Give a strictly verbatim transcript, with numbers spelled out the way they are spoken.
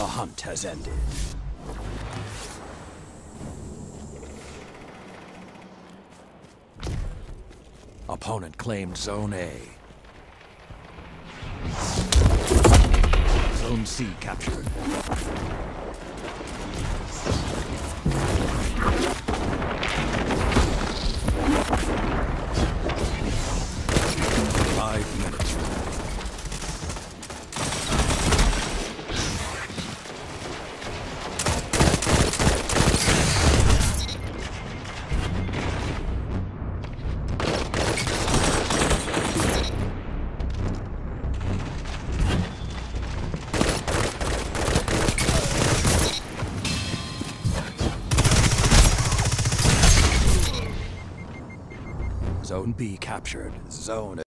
The hunt has ended. Opponent claimed Zone A. Zone C captured. Five minutes remaining. Zone B captured. Zone